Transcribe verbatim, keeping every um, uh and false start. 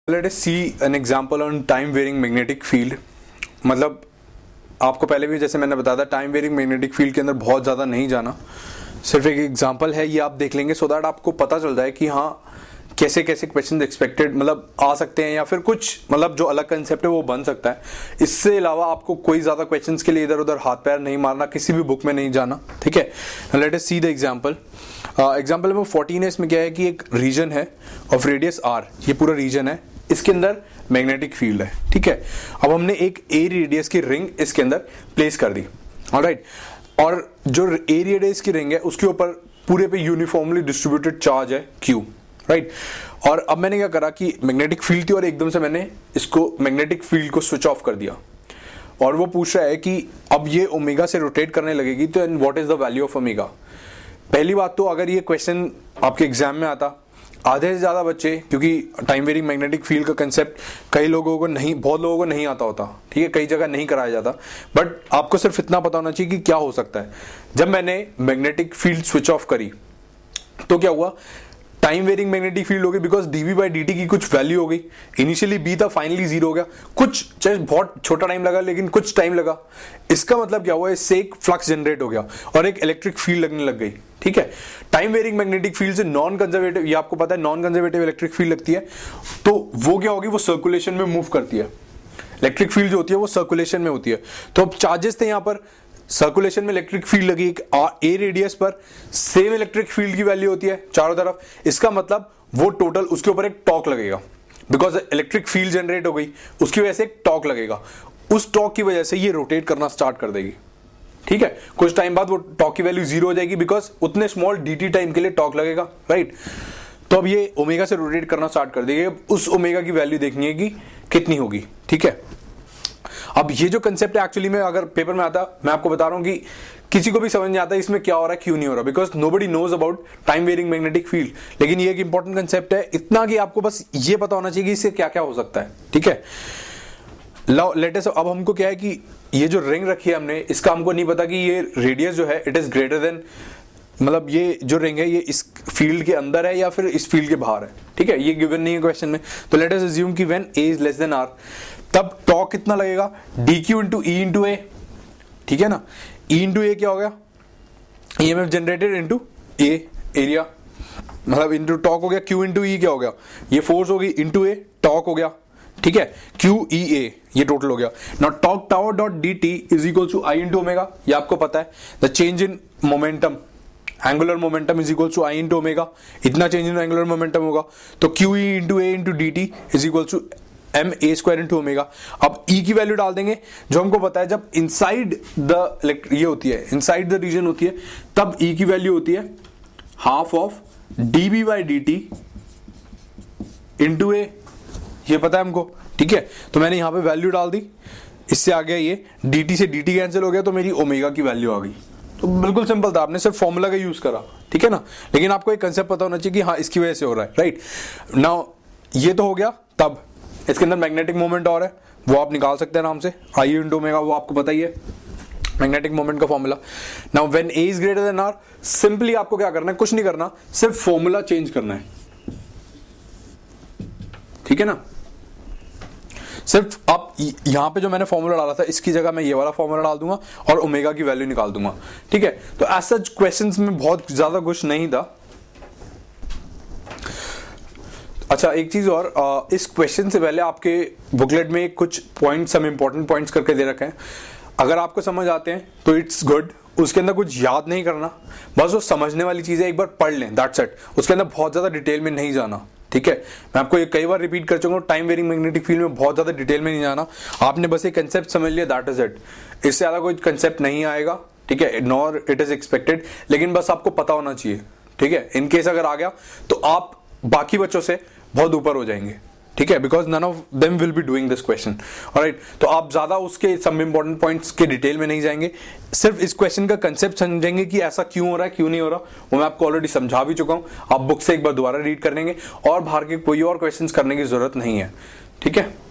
Let us see an example on time varying magnetic field. मतलब आपको पहले भी जैसे मैंने बताया था टाइम वेरिंग मैग्नेटिक फील्ड के अंदर बहुत ज़्यादा नहीं जाना, सिर्फ एक एग्जांपल है, ये आप देख लेंगे सो दैट आपको पता चल जाए कि हाँ कैसे कैसे क्वेश्चन एक्सपेक्टेड मतलब आ सकते हैं या फिर कुछ मतलब जो अलग कंसेप्ट है वो बन सकता है। इससे अलावा आपको कोई ज़्यादा क्वेश्चंस के लिए इधर उधर हाथ पैर नहीं मारना, किसी भी बुक में नहीं जाना, ठीक है। Let us see the example. Example number fourteen है, इसमें क्या है कि एक रीजन है ऑफ रेडियस आर, ये पूरा रीजन है, इसके अंदर मैग्नेटिक फील्ड है, ठीक है। अब हमने एक ए रेडियस की रिंग इसके अंदर प्लेस कर दी, ऑलराइट, और जो ए रेडियस की रिंग है उसके ऊपर पूरे पे यूनिफॉर्मली डिस्ट्रीब्यूटेड चार्ज है क्यू, राइट। और अब मैंने क्या करा कि मैग्नेटिक फील्ड थी और एकदम से मैंने इसको मैग्नेटिक फील्ड को स्विच ऑफ कर दिया, और वो पूछ रहा है कि अब ये ओमेगा से रोटेट करने लगेगी तो and what is the value of omega. पहली बात तो अगर ये क्वेश्चन आपके एग्जाम में आता, आधे से ज्यादा बच्चे, क्योंकि टाइम वेरिंग मैग्नेटिक फील्ड का कंसेप्ट कई लोगों को नहीं, बहुत लोगों को नहीं आता होता, ठीक है, कई जगह नहीं कराया जाता, बट आपको सिर्फ इतना पता होना चाहिए कि क्या हो सकता है। जब मैंने मैग्नेटिक फील्ड स्विच ऑफ करी तो क्या हुआ, टाइम वेरिंग मैग्नेटिक फील्ड हो गई, because DB by D T की कुछ वैल्यू हो गई, इनिशियली बी था फाइनली जीरो हो गया, कुछ चाहे बहुत छोटा टाइम लगा लेकिन कुछ टाइम लगा, इसका मतलब क्या हुआ, इससे एक फ्लक्स जनरेट हो गया और एक इलेक्ट्रिक फील्ड लगने लग गई, ठीक है। टाइम वेरिंग मैग्नेटिक फील्ड से नॉन कंजर्वेटिव, ये आपको पता है नॉन कंजर्वेटिव इलेक्ट्रिक फील्ड लगती है, तो वो क्या होगी, वो सर्कुलेशन में मूव करती है। इलेक्ट्रिक फील्ड जो होती है वो सर्कुलेशन में होती है, तो अब चार्जेस थे यहाँ पर, सर्कुलेशन में इलेक्ट्रिक फील्ड लगी एक ए रेडियस पर, सेम इलेक्ट्रिक फील्ड की वैल्यू होती है चारों तरफ, इसका मतलब वो टोटल उसके ऊपर एक टॉर्क लगेगा, बिकॉज इलेक्ट्रिक फील्ड जनरेट हो गई, उसकी वजह से एक टॉर्क लगेगा, उस टॉर्क की वजह से ये रोटेट करना स्टार्ट कर देगी, ठीक है। कुछ टाइम बाद वो टॉर्क की वैल्यू जीरो हो जाएगी, बिकॉज उतने स्मॉल डीटी टाइम के लिए टॉर्क लगेगा, राइट। तो अब ये ओमेगा से रोटेट करना स्टार्ट कर देगी, उस ओमेगा की वैल्यू देखनी है कि कितनी होगी, ठीक है। अब ये जो कंसेप्ट है एक्चुअली में अगर पेपर में आता, मैं आपको बता रहा हूं कि किसी को भी समझ नहीं आता इसमें क्या हो रहा है, क्यों नहीं हो रहा, because nobody knows about time varying magnetic field, लेकिन ये एक इंपॉर्टेंट कंसेप्ट है, इतना कि आपको बस ये पता होना चाहिए कि इससे क्या क्या हो सकता है, ठीक है। लेटेस्ट अब हमको क्या है कि ये जो रिंग रखी है हमने, इसका हमको नहीं पता कि ये रेडियस जो है इट इज ग्रेटर देन, मतलब ये जो रिंग है ये इस फील्ड के अंदर है या फिर इस फील्ड के बाहर है, ठीक है, ये गिवन नहीं है क्वेश्चन में। तो लेट अस अज्यूम कि when A is less than R, तब टॉर्क कितना लगेगा, D Q into E into A, ठीक है ना। ई इंटू ए क्या हो गया, E M F generated into A area, मतलब इंटू टॉर्क हो गया, क्यू इंटू ई क्या हो गया, ये फोर्स होगी इंटू ए टॉर्क हो गया, ठीक है, क्यू ई ए ये टोटल हो गया। Now torque tau dot D T is equal to I into omega, ये आपको पता है, the change in momentum, angular momentum is equal to I into omega, इतना चेंज इन एंगुलर मोमेंटम होगा, तो Q E into A into D T is equal to M A square into omega. अब E की value डाल देंगे, जो हमको पता है जब इनसाइड द ये होती है, इनसाइड द रीजन होती है, तब ई की वैल्यू होती है half of D B by D T into A, ये पता है हमको, ठीक है। तो मैंने यहां पे वैल्यू डाल दी, इससे आ गया ये dt से dt कैंसिल हो गया, तो मेरी ओमेगा की वैल्यू आ गई। तो बिल्कुल सिंपल था, आपने सिर्फ फॉर्मूला का यूज करा, ठीक है ना, लेकिन आपको एक कंसेप्ट पता होना चाहिए कि हाँ इसकी वजह से हो रहा है, राइट। नाउ ये तो हो गया, तब इसके अंदर मैग्नेटिक मोमेंट और है, वो आप निकाल सकते हैं आराम से, आई इंटू ओमेगा, वो आपको पता ही है मैग्नेटिक मोमेंट का formula. Now when A is greater than R, simply आपको क्या करना है, कुछ नहीं करना, सिर्फ फॉर्मूला चेंज करना है, ठीक है ना। सिर्फ आप यहां पे जो मैंने फॉर्मूला डाला था इसकी जगह मैं ये वाला फॉर्मूला डाल दूंगा और ओमेगा की वैल्यू निकाल दूंगा, ठीक है। तो एज सच क्वेश्चंस में बहुत ज्यादा कुछ नहीं था। अच्छा एक चीज और, इस क्वेश्चन से पहले आपके बुकलेट में कुछ पॉइंट्स, हम इंपॉर्टेंट पॉइंट्स करके दे रखे हैं, अगर आपको समझ आते हैं तो इट्स गुड, उसके अंदर कुछ याद नहीं करना, बस वो समझने वाली चीजें एक बार पढ़ लें, दैट्स इट, उसके अंदर बहुत ज्यादा डिटेल में नहीं जाना, ठीक है। मैं आपको ये कई बार रिपीट कर चुका हूं, टाइम वेरिंग मैग्नेटिक फील्ड में बहुत ज्यादा डिटेल में नहीं जाना, आपने बस एक कंसेप्ट समझ लिया, दैट इज इट, इससे ज्यादा कोई कंसेप्ट नहीं आएगा, ठीक है, नॉर इट इज एक्सपेक्टेड, लेकिन बस आपको पता होना चाहिए, ठीक है। इन केस अगर आ गया तो आप बाकी बच्चों से बहुत ऊपर हो जाएंगे, ठीक है, because none of them will be doing this question, alright. तो आप ज्यादा उसके सम इंपॉर्टेंट पॉइंट्स के डिटेल में नहीं जाएंगे, सिर्फ इस क्वेश्चन का कंसेप्ट समझेंगे कि ऐसा क्यों हो रहा है, क्यों नहीं हो रहा, वो मैं आपको ऑलरेडी समझा भी चुका हूं, आप बुक से एक बार दोबारा रीड कर लेंगे और बाहर के कोई और क्वेश्चंस करने की जरूरत नहीं है, ठीक है।